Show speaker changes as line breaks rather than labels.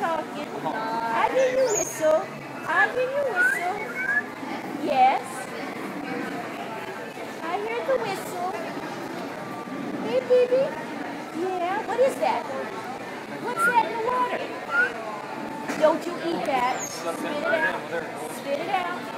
talking. I hear you whistle. I hear you whistle. Yes. I hear the whistle. Hey, baby. Yeah. What is that? What's that in the water? Don't you eat that. Spit it out. Spit it out.